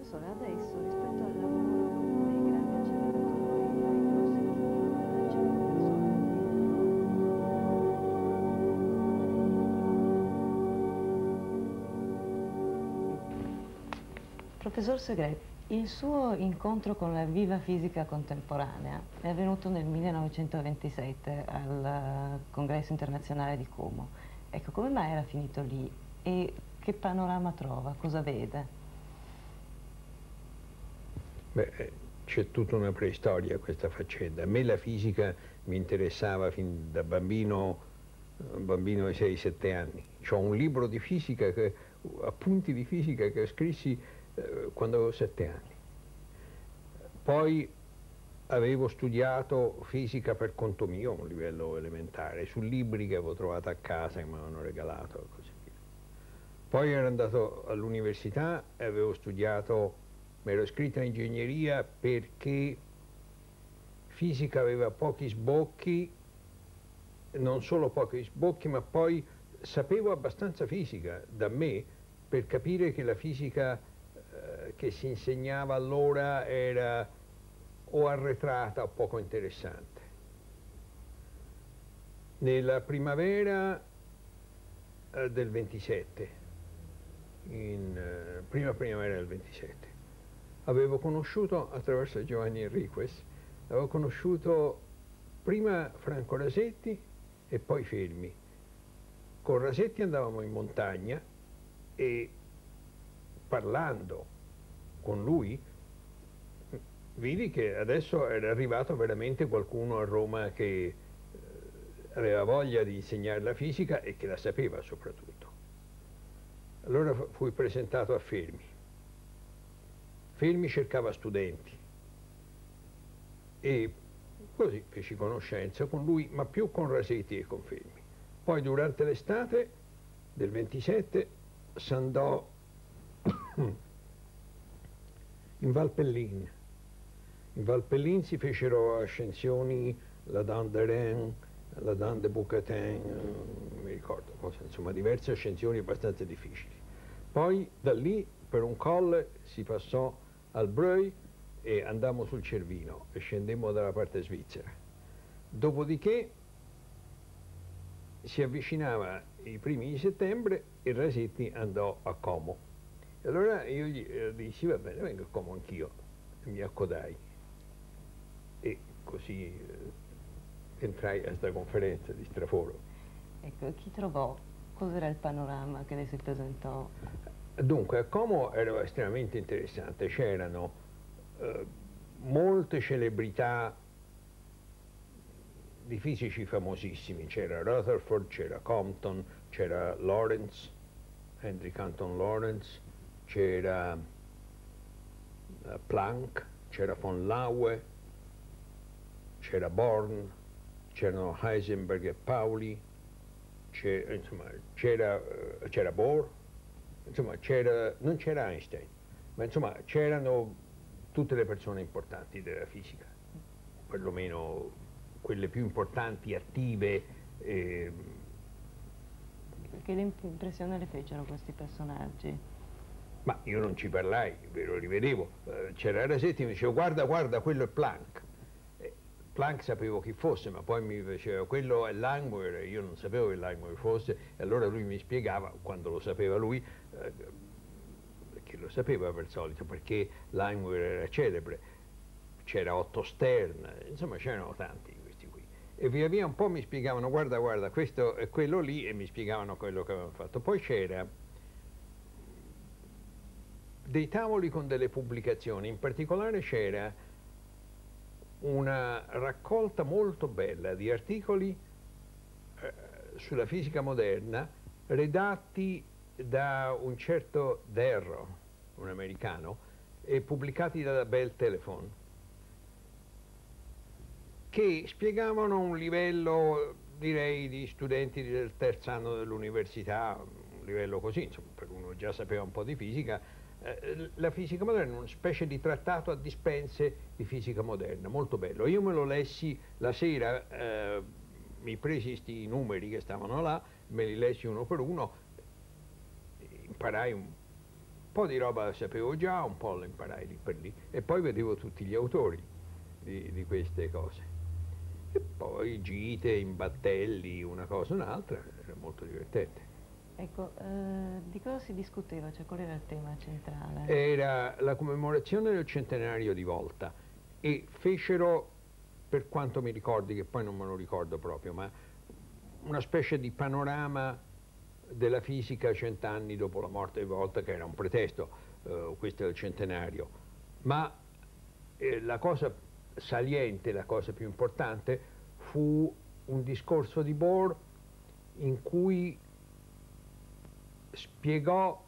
professore, adesso rispetto al lavoro dei grandi acceleratori, ai grossi computer, c'è un professor Segret, il suo incontro con la viva fisica contemporanea è avvenuto nel 1927 al Congresso internazionale di Como. Ecco, come mai era finito lì e che panorama trova? Cosa vede? Beh, c'è tutta una preistoria a questa faccenda. A me la fisica mi interessava fin da bambino di 6-7 anni. C'ho un libro di fisica, appunti di fisica che scrissi quando avevo 7 anni. Poi avevo studiato fisica per conto mio, a un livello elementare, su libri che avevo trovato a casa, che mi avevano regalato e così via. Poi ero andato all'università e avevo studiato, mi ero iscritto a ingegneria perché fisica aveva pochi sbocchi, non solo pochi sbocchi, ma poi sapevo abbastanza fisica da me per capire che la fisica che si insegnava allora era o arretrata o poco interessante. Nella primavera del 27, prima primavera del 27, avevo conosciuto attraverso Giovanni Enriquez, avevo conosciuto prima Franco Rasetti e poi Fermi. Con Rasetti andavamo in montagna e parlando con lui vidi che adesso era arrivato veramente qualcuno a Roma che aveva voglia di insegnare la fisica e che la sapeva soprattutto. Allora fui presentato a Fermi. Fermi cercava studenti e così feci conoscenza con lui, ma più con Rasetti e con Fermi. Poi durante l'estate del 27 s'andò in Valpellin. In Valpellin si fecero ascensioni la Dent de Rennes, la Dent de Boucatin, non mi ricordo cosa, insomma diverse ascensioni abbastanza difficili. Poi da lì per un colle si passò al Breuil e andammo sul Cervino e scendemmo dalla parte svizzera. Dopodiché si avvicinava i primi di settembre e Rasetti andò a Como. E allora io gli dissi, va bene, vengo a Como anch'io, mi accodai. E così entrai a questa conferenza di Straforo. Ecco, chi trovò? Cos'era il panorama che le si presentò? Dunque, a Como era estremamente interessante, c'erano molte celebrità di fisici famosissimi, c'era Rutherford, c'era Compton, c'era Lawrence, Henry Canton Lawrence, c'era Planck, c'era von Laue, c'era Born, c'erano Heisenberg e Pauli, c'era Bohr, insomma non c'era Einstein, ma insomma c'erano tutte le persone importanti della fisica, perlomeno quelle più importanti, attive. Che impressione le fecero questi personaggi? Ma io non ci parlai, ve lo rivedevo. C'era Rasetti e mi diceva guarda, guarda, quello è Planck. Planck sapevo chi fosse, ma poi mi diceva quello è Langmuir, e io non sapevo che Langmuir fosse, e allora lui mi spiegava, quando lo sapeva lui, che lo sapeva per solito, perché Langmuir era celebre, c'era Otto Stern, insomma c'erano tanti questi qui. E via via un po' mi spiegavano, guarda, guarda, questo è quello lì, e mi spiegavano quello che avevano fatto. Poi c'era dei tavoli con delle pubblicazioni, in particolare c'era una raccolta molto bella di articoli sulla fisica moderna redatti da un certo Darrow, un americano, e pubblicati da Bell Telephone, che spiegavano un livello, direi, di studenti del terzo anno dell'università, un livello così, insomma, per uno già sapeva un po' di fisica, la fisica moderna, una specie di trattato a dispense di fisica moderna, molto bello. Io me lo lessi la sera, mi presi questi numeri che stavano là, me li lessi uno per uno, imparai po' di roba la sapevo già, un po' la imparai lì per lì, e poi vedevo tutti gli autori di queste cose. E poi gite in battelli, una cosa o un'altra, era molto divertente. Ecco, di cosa si discuteva? Cioè, qual era il tema centrale? Era la commemorazione del centenario di Volta e fecero, per quanto mi ricordi, che poi non me lo ricordo proprio, ma una specie di panorama della fisica 100 anni dopo la morte di Volta, che era un pretesto, questo è il centenario. Ma la cosa saliente, la cosa più importante, fu un discorso di Bohr in cui spiegò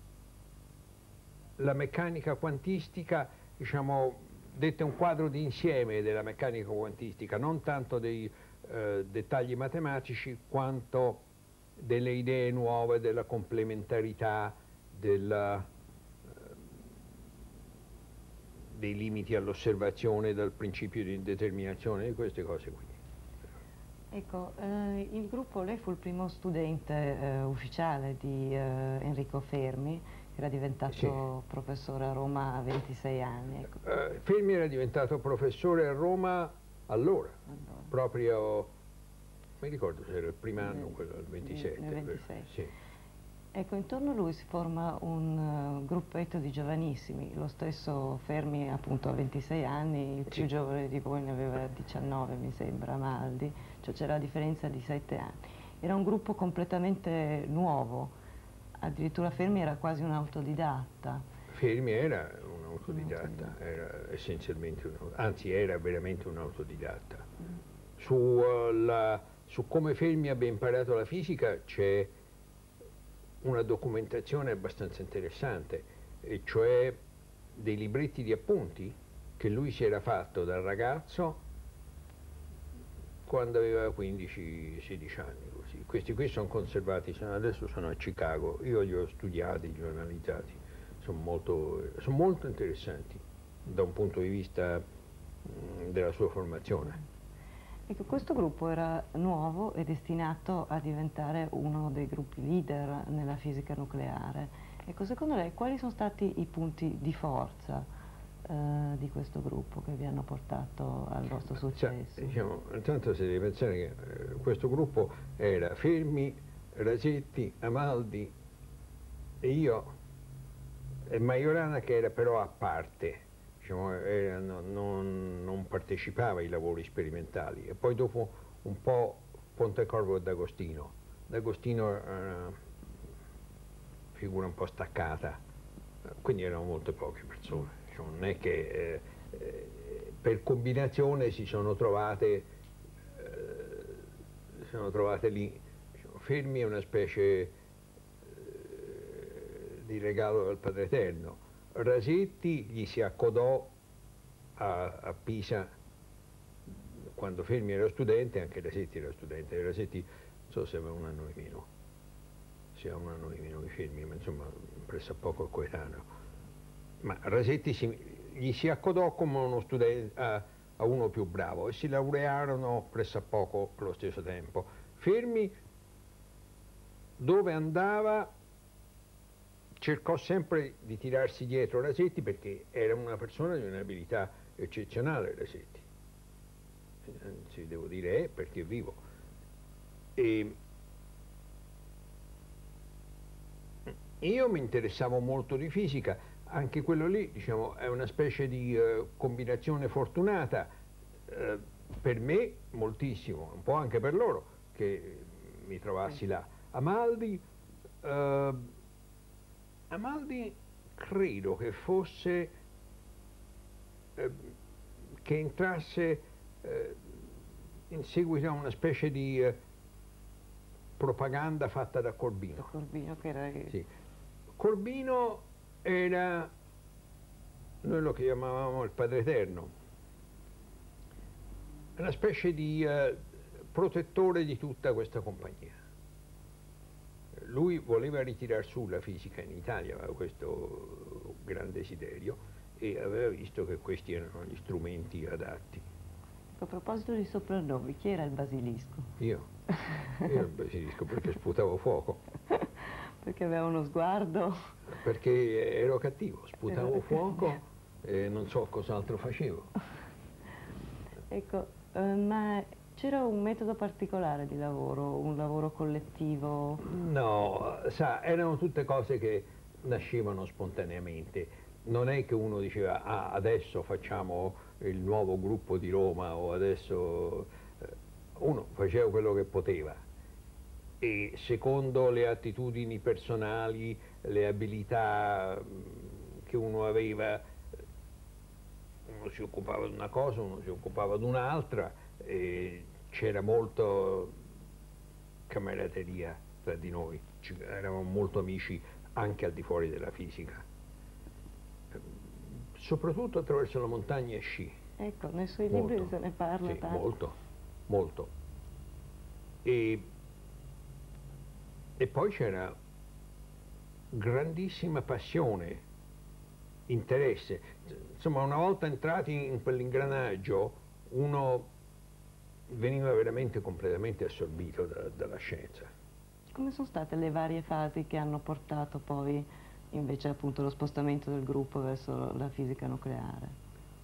la meccanica quantistica, diciamo, dette un quadro d'insieme della meccanica quantistica, non tanto dei dettagli matematici quanto delle idee nuove, della complementarità, dei limiti all'osservazione, dal principio di indeterminazione, di queste cose qui. Ecco, il gruppo, lei fu il primo studente ufficiale di Enrico Fermi, che era diventato professore a Roma a 26 anni. Ecco. Fermi era diventato professore a Roma allora. Proprio, mi ricordo se era il primo anno, quello del 27. Nel 26. Sì. Ecco, intorno a lui si forma un gruppetto di giovanissimi, lo stesso Fermi appunto a 26 anni, il più giovane di voi ne aveva 19 mi sembra, Maldi, cioè c'era la differenza di 7 anni. Era un gruppo completamente nuovo, addirittura Fermi era quasi un autodidatta. Fermi era un autodidatta, era essenzialmente anzi era veramente un autodidatta. Su come Fermi abbia imparato la fisica c'è una documentazione abbastanza interessante, e cioè dei libretti di appunti che lui si era fatto da ragazzo quando aveva 15-16 anni. Così. Questi qui sono conservati, adesso sono a Chicago, io li ho studiati, li ho analizzati, sono molto interessanti da un punto di vista della sua formazione. Ecco, questo gruppo era nuovo e destinato a diventare uno dei gruppi leader nella fisica nucleare. Ecco, secondo lei quali sono stati i punti di forza di questo gruppo che vi hanno portato al vostro successo? Diciamo, intanto si deve pensare che questo gruppo era Fermi, Rasetti, Amaldi e io, e Majorana, che era però a parte. Diciamo, non partecipava ai lavori sperimentali, e poi dopo un po' Pontecorvo e D'Agostino. D'Agostino è una figura un po' staccata, quindi erano molte poche persone. Diciamo, non è che per combinazione si sono trovate lì. Diciamo, Fermi è una specie di regalo del Padre Eterno. Rasetti gli si accodò a Pisa quando Fermi era studente, anche Rasetti era studente. Rasetti non so se aveva un anno di meno, se ha un anno di meno di Fermi, ma insomma pressappoco coetaneo. Ma Rasetti gli si accodò come uno studente, a uno più bravo, e si laurearono pressappoco allo stesso tempo. Fermi, dove andava, cercò sempre di tirarsi dietro Rasetti, perché era una persona di un'abilità eccezionale, Rasetti. Anzi, devo dire perché è vivo. E io mi interessavo molto di fisica, anche quello lì, diciamo, è una specie di combinazione fortunata, per me moltissimo, un po' anche per loro, che mi trovassi là. Amaldi credo che fosse, che entrasse in seguito a una specie di propaganda fatta da Corbino. Corbino, che era... Sì. Corbino era, noi lo chiamavamo il Padre Eterno, una specie di protettore di tutta questa compagnia. Lui voleva ritirar su la fisica in Italia, aveva questo gran desiderio, e aveva visto che questi erano gli strumenti adatti. A proposito di soprannomi, chi era il Basilisco? Io il Basilisco, perché sputavo fuoco. Perché aveva uno sguardo. Perché ero cattivo, sputavo fuoco e non so cos'altro facevo. Ecco, ma c'era un metodo particolare di lavoro, un lavoro collettivo? No, sa, erano tutte cose che nascevano spontaneamente. Non è che uno diceva, ah, adesso facciamo il nuovo gruppo di Roma o adesso... Uno faceva quello che poteva e secondo le attitudini personali, le abilità che uno aveva, uno si occupava di una cosa, uno si occupava di un'altra e c'era molto camaraderia tra di noi, eravamo molto amici anche al di fuori della fisica, soprattutto attraverso la montagna e sci. Ecco, nei suoi Molto, libri se ne parla sì, tanto. molto, molto. E, e poi c'era grandissima passione, interesse. Insomma, una volta entrati in quell'ingranaggio, uno veniva veramente completamente assorbito dalla scienza. Come sono state le varie fasi che hanno portato poi invece appunto lo spostamento del gruppo verso la fisica nucleare?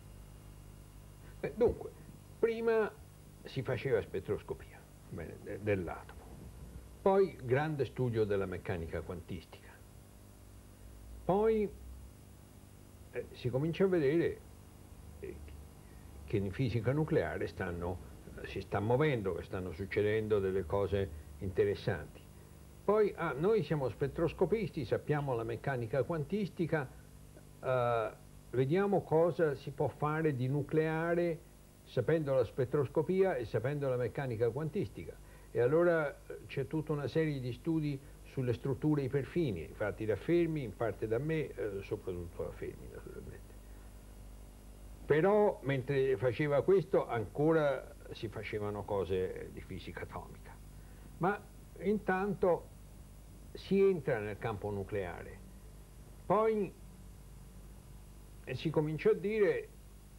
Dunque, prima si faceva spettroscopia dell'atomo, poi grande studio della meccanica quantistica, poi si comincia a vedere che in fisica nucleare si sta muovendo, che stanno succedendo delle cose interessanti. Poi noi siamo spettroscopisti, sappiamo la meccanica quantistica, vediamo cosa si può fare di nucleare sapendo la spettroscopia e sapendo la meccanica quantistica. E allora c'è tutta una serie di studi sulle strutture iperfini, fatti da Fermi, in parte da me, soprattutto da Fermi naturalmente. Però mentre faceva questo ancora si facevano cose di fisica atomica. Ma intanto si entra nel campo nucleare. Poi si cominciò a dire,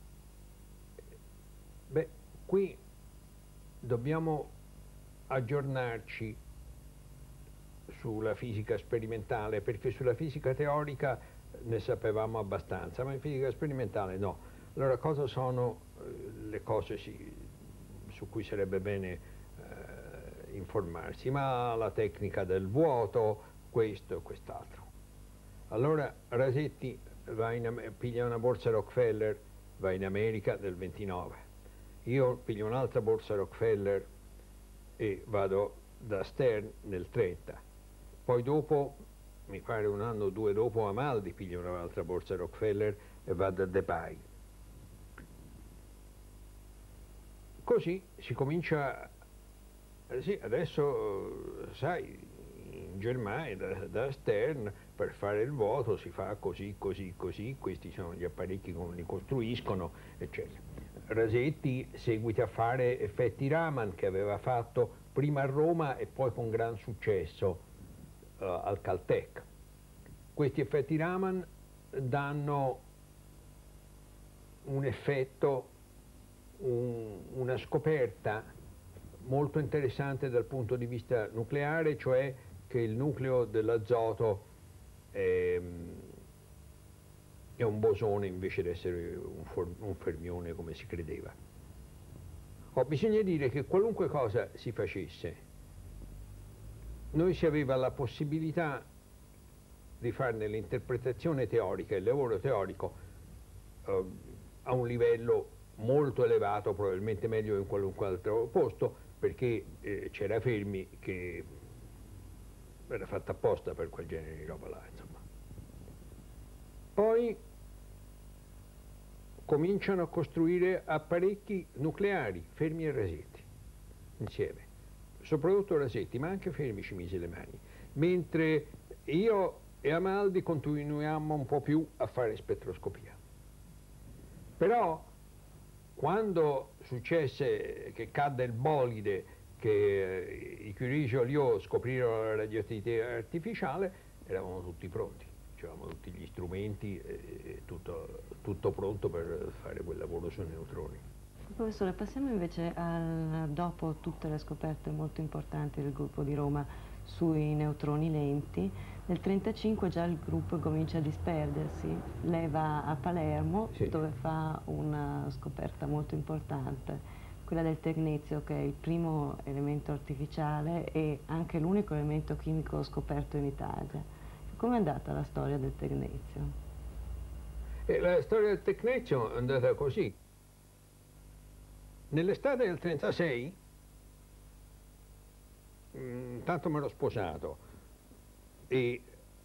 beh, qui dobbiamo aggiornarci sulla fisica sperimentale, perché sulla fisica teorica ne sapevamo abbastanza, ma in fisica sperimentale no. Allora cosa sono le cose su cui sarebbe bene informarsi? Ma la tecnica del vuoto, questo e quest'altro. Allora Rasetti piglia una borsa Rockefeller, va in America nel 29. Io piglio un'altra borsa Rockefeller e vado da Stern nel 30. Poi dopo, mi pare un anno o due dopo, Amaldi piglia un'altra borsa Rockefeller e va da DePay. Così si comincia, sì, adesso sai, in Germania da Stern per fare il vuoto si fa così, così, così, questi sono gli apparecchi come li costruiscono, eccetera. Rasetti seguita a fare effetti Raman che aveva fatto prima a Roma e poi con gran successo al Caltech. Questi effetti Raman danno un effetto, una scoperta molto interessante dal punto di vista nucleare, cioè che il nucleo dell'azoto è un bosone invece di essere un fermione come si credeva. Bisogna dire che qualunque cosa si facesse, noi si aveva la possibilità di farne l'interpretazione teorica, il lavoro teorico a un livello molto elevato, probabilmente meglio in qualunque altro posto, perché c'era Fermi che era fatta apposta per quel genere di roba là, insomma. Poi cominciano a costruire apparecchi nucleari, Fermi e Rasetti, insieme. Soprattutto Rasetti, ma anche Fermi ci mise le mani. Mentre io e Amaldi continuiamo un po' più a fare spettroscopia. Però quando successe che cadde il bolide, che i Curie-Joliot scoprirono la radioattività artificiale, eravamo tutti pronti, avevamo tutti gli strumenti e tutto pronto per fare quel lavoro sui neutroni. Professore, passiamo invece dopo tutte le scoperte molto importanti del gruppo di Roma sui neutroni lenti. Nel 1935 già il gruppo comincia a disperdersi, lei va a Palermo, Sì. dove fa una scoperta molto importante, quella del tecnezio, che è il primo elemento artificiale e anche l'unico elemento chimico scoperto in Italia. Com'è andata la storia del tecnezio? E la storia del tecnezio è andata così. Nell'estate del 1936, intanto mi ero sposato e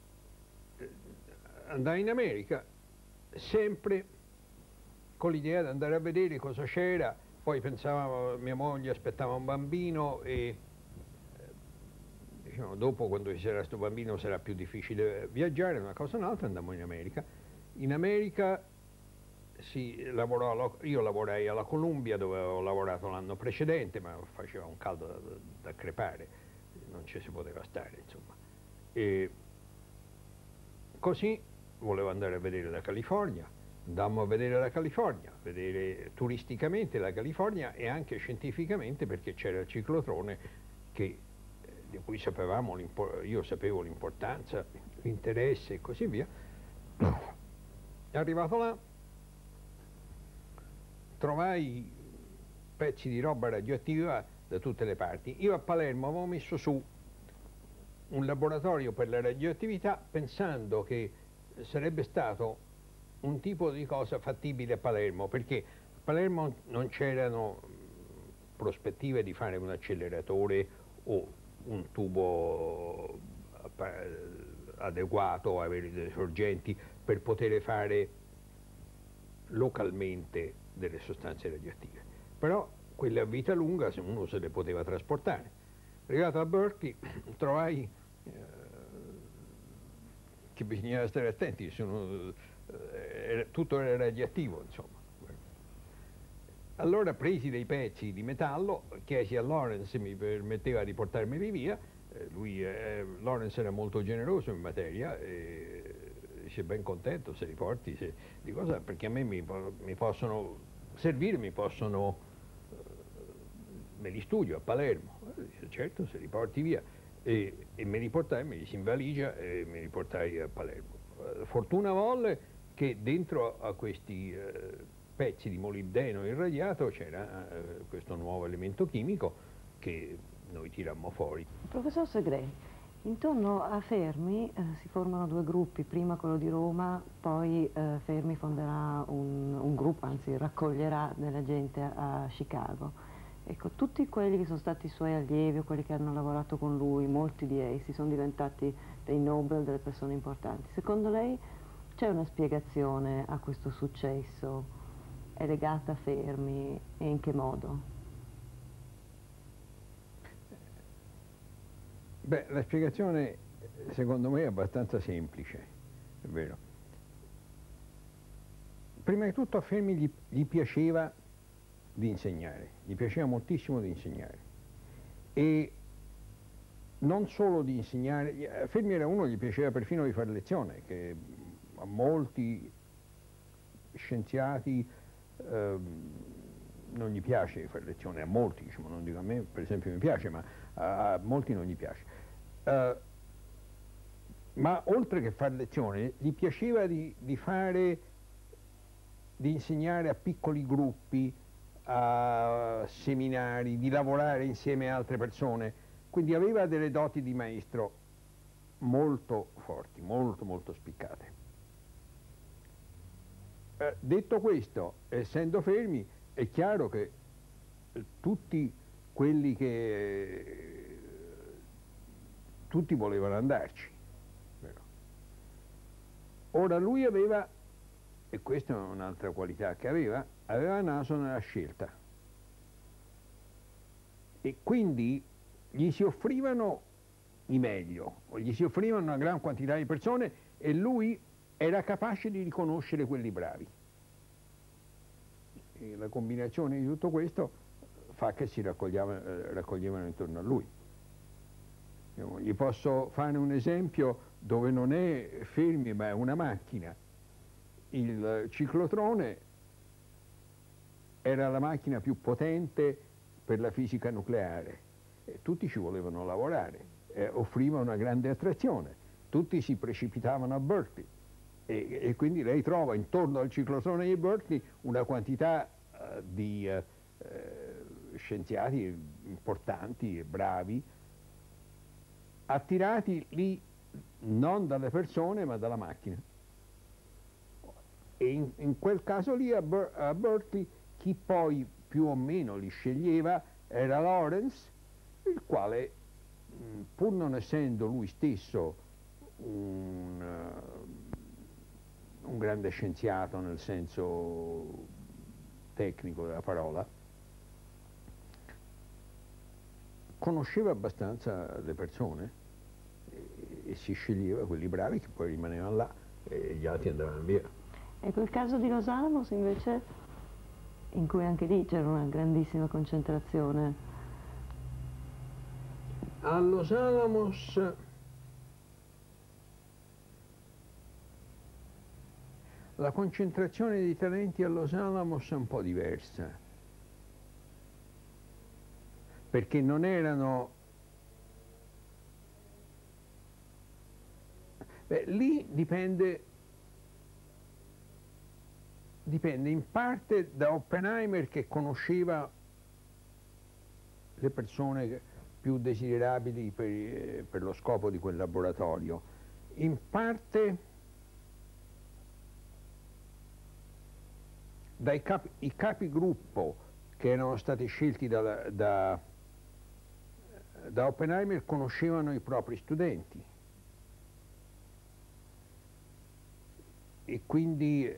andai in America sempre con l'idea di andare a vedere cosa c'era. Poi pensavamo, mia moglie aspettava un bambino e diciamo, dopo, quando ci sarà questo bambino, sarà più difficile viaggiare, una cosa o un'altra, andammo in America. In America io lavorai alla Columbia, dove avevo lavorato l'anno precedente, ma faceva un caldo da crepare, non ci si poteva stare, insomma. E così volevo andare a vedere la California. Andammo a vedere la California, vedere turisticamente la California e anche scientificamente, perché c'era il ciclotrone di cui io sapevo l'importanza, l'interesse e così via. Arrivato là, trovai pezzi di roba radioattiva da tutte le parti. Io a Palermo avevo messo su un laboratorio per la radioattività pensando che sarebbe stato un tipo di cosa fattibile a Palermo, perché a Palermo non c'erano prospettive di fare un acceleratore o un tubo adeguato, avere delle sorgenti per poter fare localmente delle sostanze radioattive. Però quelle a vita lunga uno se le poteva trasportare. Arrivato a Berkeley trovai che bisognava stare attenti, tutto era radioattivo, insomma. Allora presi dei pezzi di metallo, chiesi a Lawrence se mi permetteva di portarmeli via. Lawrence era molto generoso in materia e dice ben contento se li porti, di cosa, perché a me mi possono servire, me li studio a Palermo. Dice, certo, se li porti via. E me li portai, me li si in valigia e me li portai a Palermo. Fortuna volle che dentro a questi pezzi di molibdeno irradiato c'era questo nuovo elemento chimico che noi tirammo fuori. Professor Segre, intorno a Fermi si formano due gruppi, prima quello di Roma, poi Fermi fonderà un gruppo, anzi raccoglierà della gente a Chicago. Ecco, tutti quelli che sono stati i suoi allievi o quelli che hanno lavorato con lui, molti di essi sono diventati dei Nobel, delle persone importanti. Secondo lei c'è una spiegazione a questo successo? È legata a Fermi e in che modo? Beh, la spiegazione secondo me è abbastanza semplice, è vero. Prima di tutto a Fermi gli piaceva di insegnare, gli piaceva moltissimo di insegnare. E non solo di insegnare, a Fermi era uno, gli piaceva perfino di fare lezione, che a molti scienziati non gli piace di fare lezione, a molti, diciamo, non dico a me, per esempio mi piace, ma a molti non gli piace. Ma oltre che fare lezione, gli piaceva di insegnare a piccoli gruppi, a seminari, di lavorare insieme a altre persone, quindi aveva delle doti di maestro molto forti, molto molto spiccate. Detto questo, essendo Fermi, è chiaro che tutti quelli che tutti volevano andarci. Vero? Ora lui aveva, e questa è un'altra qualità che aveva naso nella scelta. E quindi gli si offrivano i meglio, o gli si offrivano una gran quantità di persone e lui era capace di riconoscere quelli bravi. E la combinazione di tutto questo fa che si raccoglievano intorno a lui. Gli posso fare un esempio dove non è Fermi ma è una macchina. Il ciclotrone era la macchina più potente per la fisica nucleare e tutti ci volevano lavorare. offriva una grande attrazione. Tutti si precipitavano a Berkeley e quindi lei trova intorno al ciclotrone di Berkeley una quantità di scienziati importanti e bravi, attirati lì non dalle persone ma dalla macchina. E in quel caso lì a Berkeley chi poi più o meno li sceglieva era Lawrence, il quale, pur non essendo lui stesso un grande scienziato nel senso tecnico della parola, conosceva abbastanza le persone e si sceglieva quelli bravi che poi rimanevano là e gli altri andavano via. Ecco, il caso di Los Alamos invece, in cui anche lì c'era una grandissima concentrazione. A Los Alamos la concentrazione di talenti a Los Alamos è un po' diversa, perché non erano... lì dipende in parte da Oppenheimer, che conosceva le persone più desiderabili per lo scopo di quel laboratorio, in parte dai capigruppo che erano stati scelti da Oppenheimer conoscevano i propri studenti e quindi,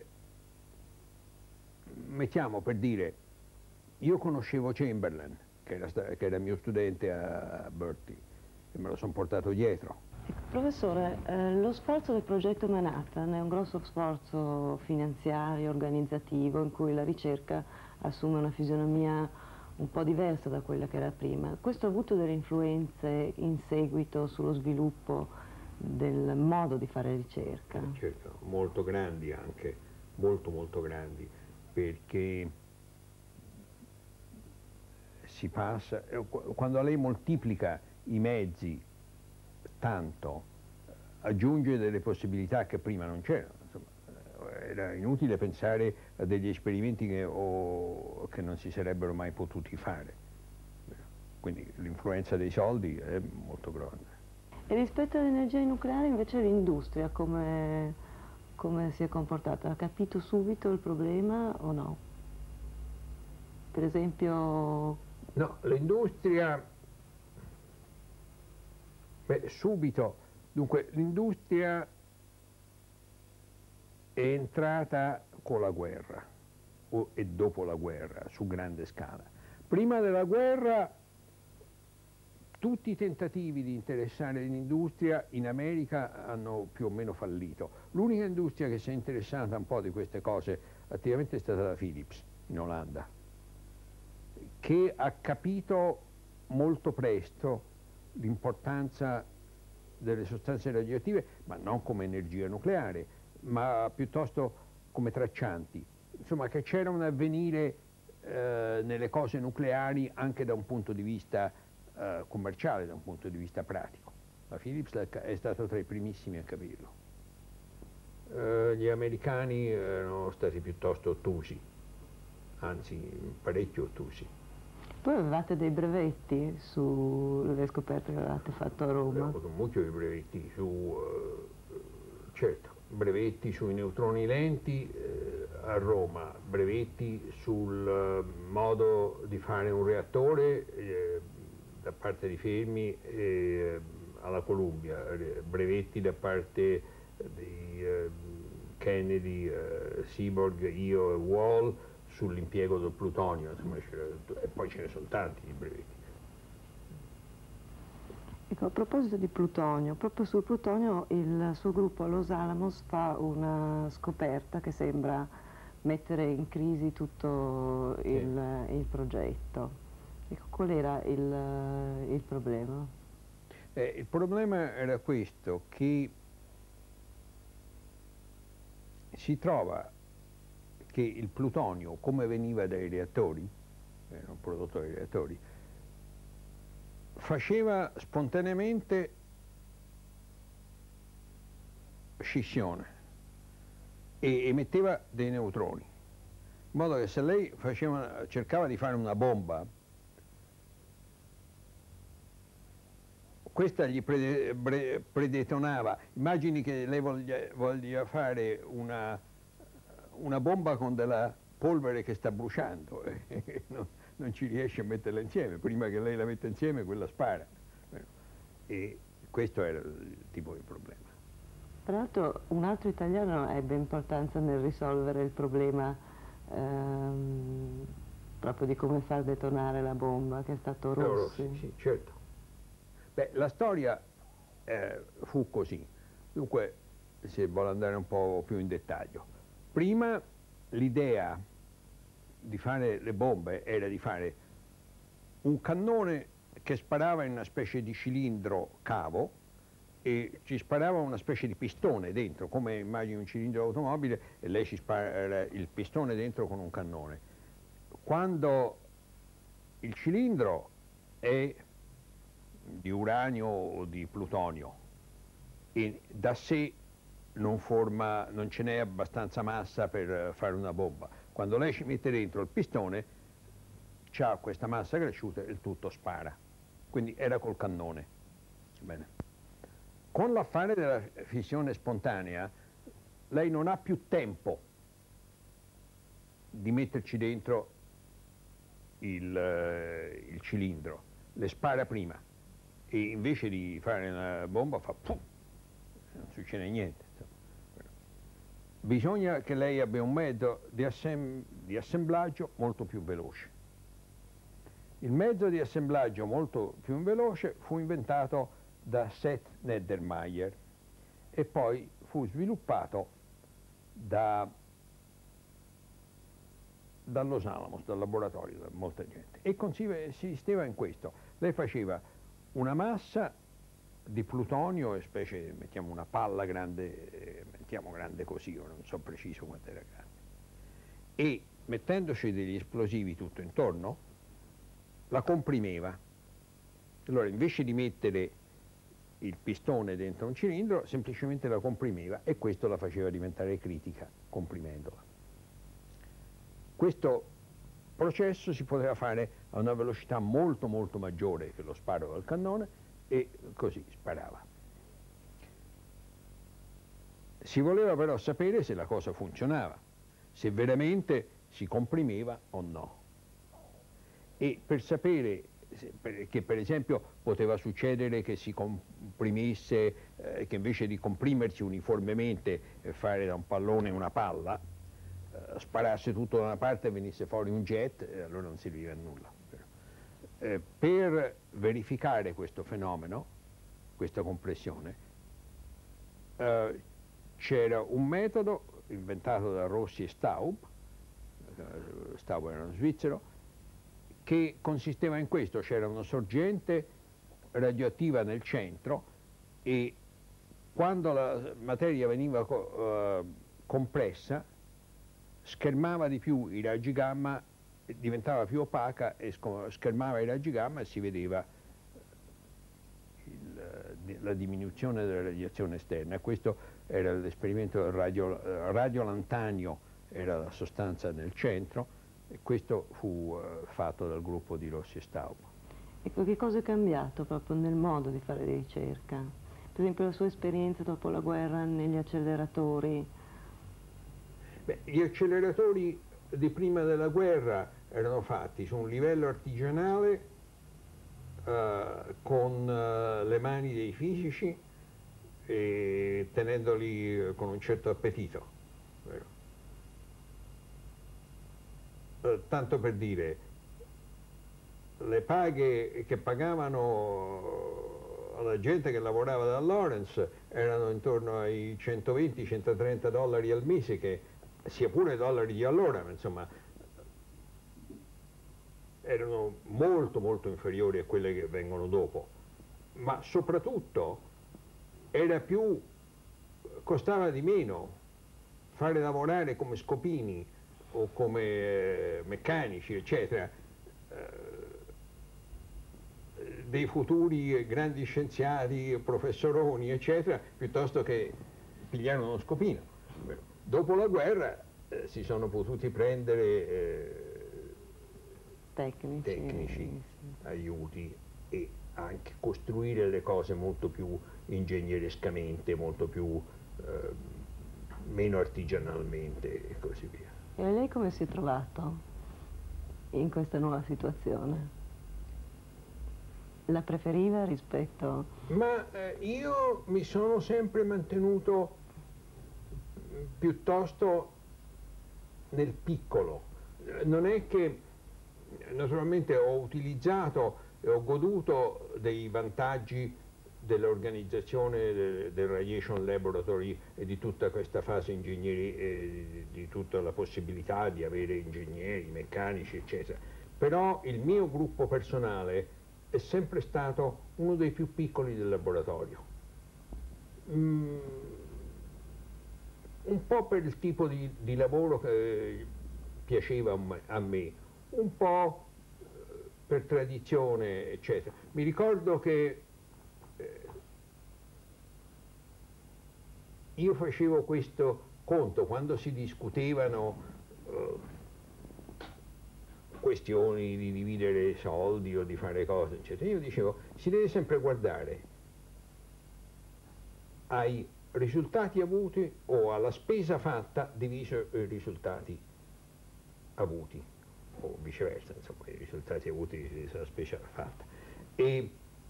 mettiamo per dire, io conoscevo Chamberlain, che era mio studente a Berkeley, e me lo sono portato dietro. Professore, lo sforzo del progetto Manhattan è un grosso sforzo finanziario, organizzativo, in cui la ricerca assume una fisionomia un po' diversa da quella che era prima. Questo ha avuto delle influenze in seguito sullo sviluppo del modo di fare ricerca? Certo, molto grandi anche, molto grandi, perché si passa, quando lei moltiplica i mezzi tanto, aggiunge delle possibilità che prima non c'erano. Era inutile pensare a degli esperimenti che non si sarebbero mai potuti fare. Quindi l'influenza dei soldi è molto grande. E rispetto all'energia nucleare invece l'industria come si è comportata? Ha capito subito il problema o no? Per esempio... No, l'industria... subito. Dunque, l'industria è entrata con la guerra e dopo la guerra, su grande scala. Prima della guerra tutti i tentativi di interessare l'industria in America hanno più o meno fallito. L'unica industria che si è interessata un po' di queste cose attivamente è stata la Philips in Olanda, che ha capito molto presto l'importanza delle sostanze radioattive, ma non come energia nucleare, ma piuttosto come traccianti. Insomma, che c'era un avvenire nelle cose nucleari anche da un punto di vista commerciale, da un punto di vista pratico. La Philips è stata tra i primissimi a capirlo. Gli americani erano stati piuttosto ottusi, anzi parecchio ottusi. Poi avevate dei brevetti sulle scoperte che avevate fatto a Roma? Abbiamo avuto molti brevetti certo, brevetti sui neutroni lenti a Roma, brevetti sul modo di fare un reattore da parte di Fermi alla Columbia, brevetti da parte di Kennedy, Seaborg, io e Wall sull'impiego del plutonio, insomma, e poi ce ne sono tanti di brevetti. Ecco, a proposito di plutonio, proprio sul plutonio il suo gruppo a Los Alamos fa una scoperta che sembra mettere in crisi tutto il progetto. Ecco, qual era il problema? Il problema era questo, che si trova che il plutonio, come veniva dai reattori, era un prodotto dai reattori, faceva spontaneamente scissione e emetteva dei neutroni, in modo che se lei cercava di fare una bomba, questa gli predetonava. Immagini che lei voglia fare una bomba con della polvere che sta bruciando, non ci riesce a metterla insieme, prima che lei la metta insieme quella spara. E questo era il tipo di problema. Tra l'altro un altro italiano ebbe importanza nel risolvere il problema proprio di come far detonare la bomba, che è stato Rossi. Sì, certo. Beh, la storia fu così. Dunque, se vuole andare un po' più in dettaglio, prima l'idea di fare le bombe era di fare un cannone che sparava in una specie di cilindro cavo e ci sparava una specie di pistone dentro, come immagini un cilindro automobile, e lei ci spara il pistone dentro con un cannone. Quando il cilindro è di uranio o di plutonio e da sé non ce n'è abbastanza massa per fare una bomba, quando lei ci mette dentro il pistone c'ha questa massa cresciuta e il tutto spara. Quindi era col cannone. Bene. Con l'affare della fissione spontanea lei non ha più tempo di metterci dentro il cilindro, le spara prima e invece di fare una bomba fa pum, non succede niente. Bisogna che lei abbia un mezzo di assemblaggio molto più veloce. Il mezzo di assemblaggio molto più veloce fu inventato da Seth Neddermeyer e poi fu sviluppato da Los Alamos, dal laboratorio, da molta gente. E consisteva in questo. Lei faceva una massa di plutonio, specie, mettiamo una palla grande, mettiamo grande così, io non so preciso quanto era grande, e mettendoci degli esplosivi tutto intorno, la comprimeva. Allora, invece di mettere il pistone dentro un cilindro, semplicemente la comprimeva e questo la faceva diventare critica, comprimendola. Questo processo si poteva fare a una velocità molto molto maggiore che lo sparo dal cannone e così sparava. Si voleva però sapere se la cosa funzionava, se veramente si comprimeva o no. E per sapere che per esempio poteva succedere che si comprimesse, che invece di comprimersi uniformemente e fare da un pallone una palla, sparasse tutto da una parte e venisse fuori un jet, e allora non serviva a nulla. Per verificare questo fenomeno, questa compressione, c'era un metodo inventato da Rossi e Staub, Staub era uno svizzero, che consisteva in questo: c'era una sorgente radioattiva nel centro e quando la materia veniva compressa schermava di più i raggi gamma, diventava più opaca e schermava i raggi gamma e si vedeva la diminuzione della radiazione esterna. Questo era l'esperimento del radiolantanio, era la sostanza nel centro, e questo fu fatto dal gruppo di Rossi e Staub. Ecco, che cosa è cambiato proprio nel modo di fare ricerca? Per esempio la sua esperienza dopo la guerra negli acceleratori? Beh, gli acceleratori di prima della guerra erano fatti su un livello artigianale, con le mani dei fisici e tenendoli con un certo appetito. Tanto per dire, le paghe che pagavano alla gente che lavorava da Lawrence erano intorno ai 120-130 dollari al mese, che sia pure dollari di allora, ma insomma erano molto molto inferiori a quelle che vengono dopo, ma soprattutto costava di meno fare lavorare come scopini o come meccanici, eccetera, dei futuri grandi scienziati, professoroni, eccetera, piuttosto che pigliare uno scopino. Dopo la guerra si sono potuti prendere tecnici, sì. aiuti e anche costruire le cose molto più ingegnerescamente, molto più meno artigianalmente e così via. E lei come si è trovato in questa nuova situazione? La preferiva rispetto... Ma io mi sono sempre mantenuto piuttosto nel piccolo. Non è che naturalmente ho utilizzato e ho goduto dei vantaggi dell'organizzazione del Radiation Laboratory e di tutta questa fase ingegneria, di tutta la possibilità di avere ingegneri, meccanici, eccetera. Però il mio gruppo personale è sempre stato uno dei più piccoli del laboratorio. Un po' per il tipo di lavoro che piaceva a me, un po' per tradizione, eccetera. Mi ricordo che io facevo questo conto quando si discutevano questioni di dividere soldi o di fare cose, eccetera. Io dicevo, si deve sempre guardare ai risultati avuti o alla spesa fatta diviso i risultati avuti, o viceversa, insomma, i risultati avuti diviso la spesa fatta. E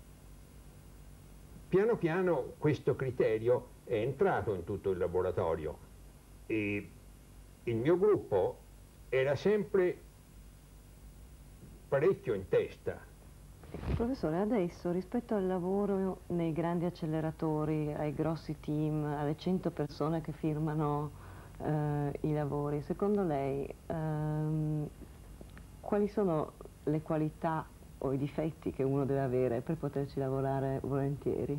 piano piano questo criterio è entrato in tutto il laboratorio e il mio gruppo era sempre parecchio in testa. Professore, adesso rispetto al lavoro nei grandi acceleratori, ai grossi team, alle 100 persone che firmano i lavori, secondo lei quali sono le qualità o i difetti che uno deve avere per poterci lavorare volentieri?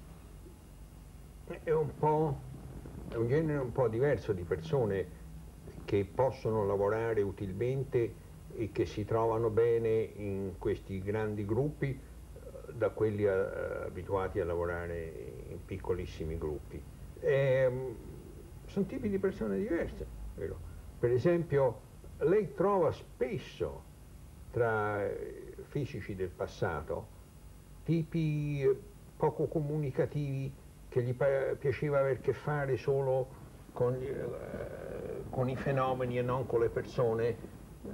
È un genere un po' diverso di persone che possono lavorare utilmente e che si trovano bene in questi grandi gruppi da quelli abituati a lavorare in piccolissimi gruppi. Sono tipi di persone diverse, vero? Per esempio, lei trova spesso tra fisici del passato tipi poco comunicativi che gli piaceva aver a che fare solo con i fenomeni e non con le persone,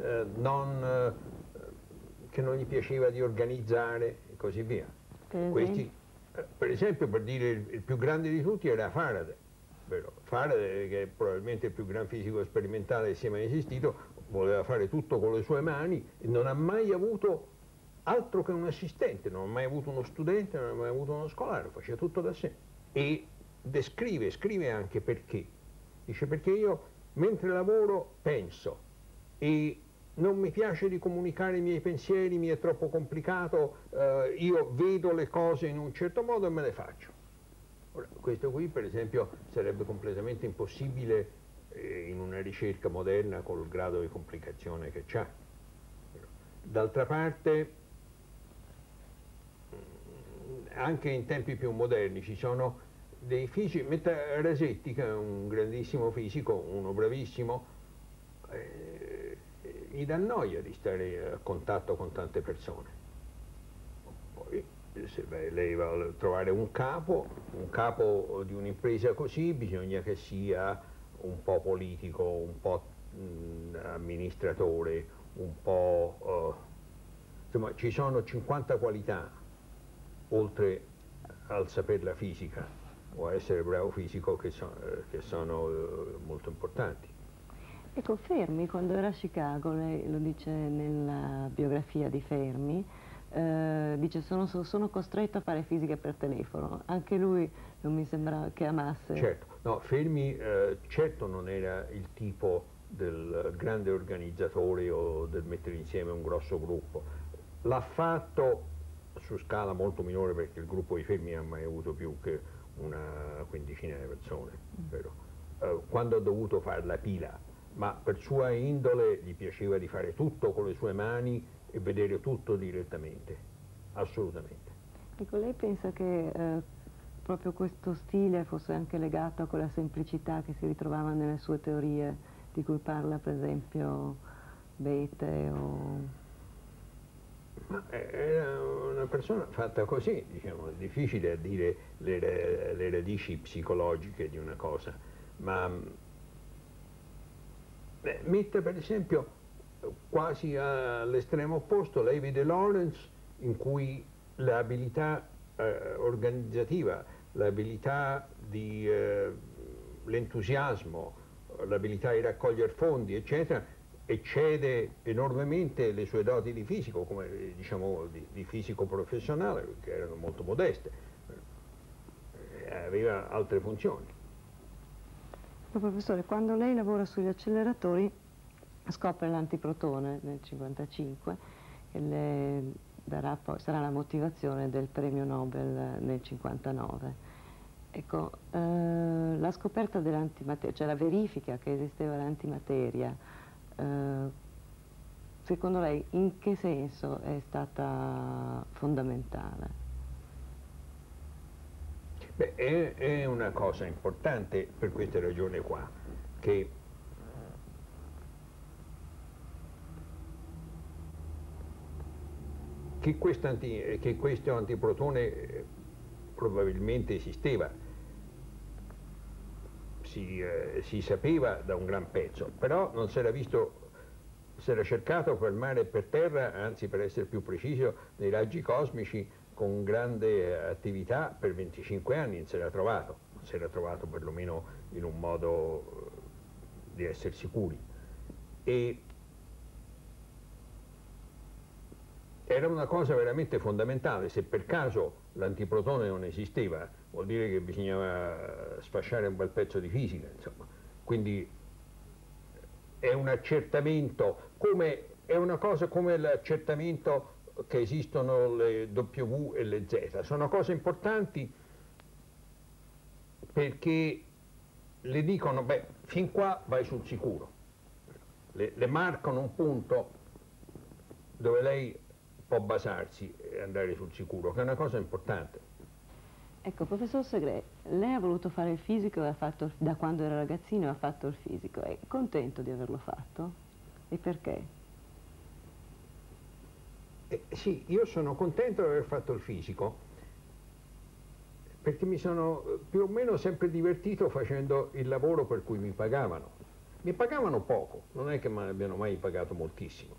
che non gli piaceva di organizzare e così via. Questi, per esempio, per dire il più grande di tutti era Faraday. Vero? Faraday, che è probabilmente il più gran fisico sperimentale che sia mai esistito, voleva fare tutto con le sue mani e non ha mai avuto altro che un assistente, non ha mai avuto uno studente, non ha mai avuto uno scolaro, faceva tutto da sé. E scrive anche perché. Dice, perché io mentre lavoro penso e non mi piace di comunicare i miei pensieri, mi è troppo complicato, io vedo le cose in un certo modo e me le faccio. Ora, questo qui per esempio sarebbe completamente impossibile in una ricerca moderna col grado di complicazione che c'ha. D'altra parte, anche in tempi più moderni ci sono dei fisici, Metta Rasetti, che è un grandissimo fisico, uno bravissimo, gli dà noia di stare a contatto con tante persone. Poi se lei va a trovare un capo di un'impresa così, bisogna che sia un po' politico, un po' amministratore, un po'... insomma, ci sono 50 qualità, oltre al saper la fisica o a essere bravo fisico, che sono molto importanti. Ecco, Fermi, quando era a Chicago, lei lo dice nella biografia di Fermi, dice sono costretto a fare fisica per telefono. Anche lui non mi sembra che amasse. Certo, no, Fermi certo non era il tipo del grande organizzatore o del mettere insieme un grosso gruppo. L'ha fatto su scala molto minore, perché il gruppo di Fermi non ha mai avuto più che una quindicina di persone, vero? Quando ha dovuto fare la pila, ma per sua indole gli piaceva di fare tutto con le sue mani e vedere tutto direttamente. assolutamente. Ecco, lei pensa che proprio questo stile fosse anche legato a quella semplicità che si ritrovava nelle sue teorie, di cui parla per esempio Bethe o... Ma era una persona fatta così, diciamo, è difficile a dire le radici psicologiche di una cosa, ma mette per esempio quasi all'estremo opposto Levi de Lawrence, in cui l'abilità organizzativa, l'abilità di l'entusiasmo, l'abilità di raccogliere fondi, eccetera, eccede enormemente le sue doti di fisico, come diciamo di fisico professionale, che erano molto modeste, aveva altre funzioni. Professore, quando lei lavora sugli acceleratori scopre l'antiprotone nel 1955 e le darà poi, sarà la motivazione del premio Nobel nel 1959. Ecco, la scoperta dell'antimateria, cioè la verifica che esisteva l'antimateria, secondo lei in che senso è stata fondamentale? Beh, è una cosa importante per questa ragione qua, che questo antiprotone probabilmente esisteva, si sapeva da un gran pezzo, però non si era visto, si era cercato per mare e per terra, anzi per essere più preciso, nei raggi cosmici con grande attività per 25 anni non si era trovato perlomeno in un modo di essere sicuri. E era una cosa veramente fondamentale. Se per caso l'antiprotone non esisteva, vuol dire che bisognava sfasciare un bel pezzo di fisica, insomma. Quindi è un accertamento, è una cosa come l'accertamento che esistono le W e le Z. Sono cose importanti perché le dicono, beh, fin qua vai sul sicuro. Le marcano un punto dove lei può basarsi e andare sul sicuro, che è una cosa importante. Ecco, professor Segre, lei ha voluto fare il fisico e da quando era ragazzino ha fatto il fisico. È contento di averlo fatto? E perché? Sì, io sono contento di aver fatto il fisico, perché mi sono più o meno sempre divertito facendo il lavoro per cui mi pagavano. Mi pagavano poco, non è che mi abbiano mai pagato moltissimo,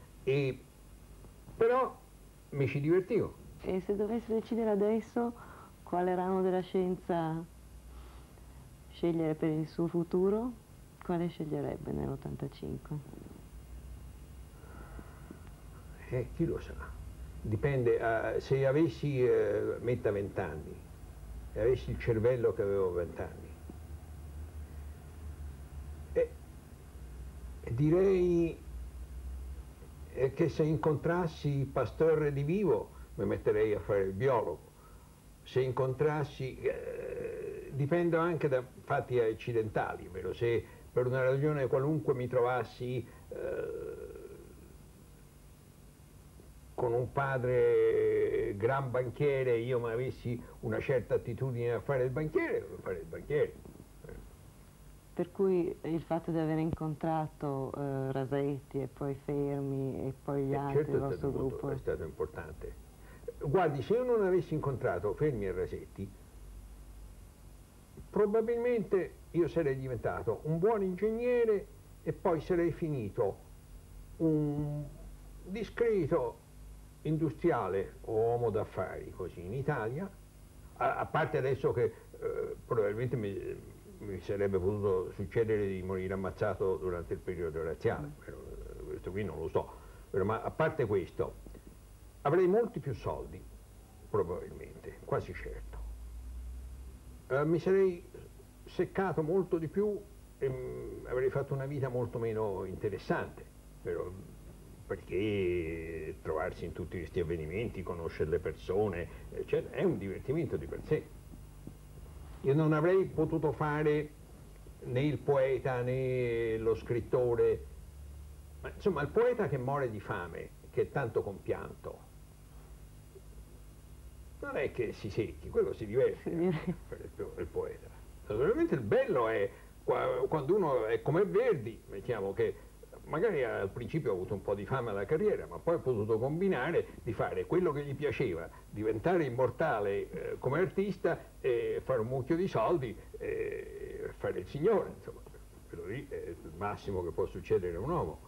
però mi ci divertivo. E se dovesse decidere adesso quale ramo della scienza scegliere per il suo futuro, quale sceglierebbe nell'85? Chi lo sa? Dipende, se avessi, metta 20 anni, e avessi il cervello che avevo 20 anni, direi che se incontrassi Pasteur di vivo mi metterei a fare il biologo. Se incontrassi, dipende anche da fatti accidentali, vero? Se per una ragione qualunque mi trovassi con un padre gran banchiere e io ma avessi una certa attitudine a fare il banchiere, devo fare il banchiere. Per cui il fatto di aver incontrato Rasetti e poi Fermi e poi gli altri del vostro gruppo... È stato importante. Guardi, se io non avessi incontrato Fermi e Rasetti, probabilmente io sarei diventato un buon ingegnere e poi sarei finito un discreto industriale o uomo d'affari, così, in Italia, a parte adesso che probabilmente mi sarebbe potuto succedere di morire ammazzato durante il periodo razziale, questo qui non lo so, ma a parte questo, avrei molti più soldi, probabilmente, quasi certo. Mi sarei seccato molto di più e avrei fatto una vita molto meno interessante, perché trovarsi in tutti questi avvenimenti, conoscere le persone, eccetera, è un divertimento di per sé. Io non avrei potuto fare né il poeta né lo scrittore, ma insomma il poeta che muore di fame, che è tanto compianto, non è che si secchi, quello si diverte per il poeta. Naturalmente il bello è quando uno è come Verdi, mettiamo che magari al principio ha avuto un po' di fame alla carriera, ma poi ha potuto combinare di fare quello che gli piaceva, diventare immortale come artista, fare un mucchio di soldi, fare il signore, insomma, quello lì è il massimo che può succedere a un uomo.